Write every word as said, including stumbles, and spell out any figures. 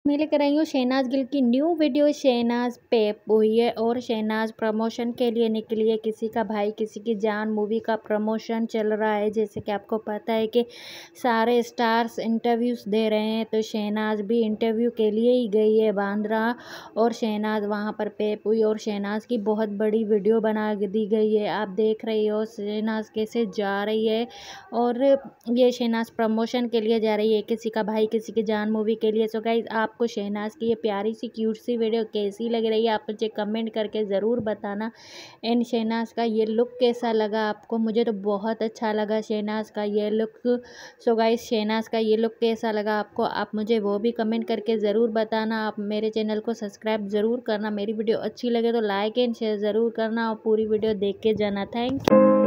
मैं लेकर आई हूँ शहनाज गिल की न्यू वीडियो। शहनाज पेप हुई है और शहनाज प्रमोशन के लिए निकली है। किसी का भाई किसी की जान मूवी का प्रमोशन चल रहा है। जैसे कि आपको पता है कि सारे स्टार्स इंटरव्यूज़ दे रहे हैं, तो शहनाज भी इंटरव्यू के लिए ही गई है बांद्रा, और शहनाज वहाँ पर पेप हुई और शहनाज की बहुत बड़ी वीडियो बना दी गई है। आप देख रही हो शहनाज कैसे जा रही है, और ये शहनाज प्रमोशन के लिए जा रही है, किसी का भाई किसी की जान मूवी के लिए। सो गाइस, आपको शहनाज की ये प्यारी सी क्यूट सी वीडियो कैसी लग रही है, आप मुझे कमेंट करके ज़रूर बताना। एंड शहनाज का ये लुक कैसा लगा आपको? मुझे तो बहुत अच्छा लगा शहनाज का ये लुक। सो गाइस, शहनाज का ये लुक कैसा लगा आपको, आप मुझे वो भी कमेंट करके ज़रूर बताना। आप मेरे चैनल को सब्सक्राइब ज़रूर करना। मेरी वीडियो अच्छी लगे तो लाइक एंड शेयर ज़रूर करना और पूरी वीडियो देख के जाना। Thank you.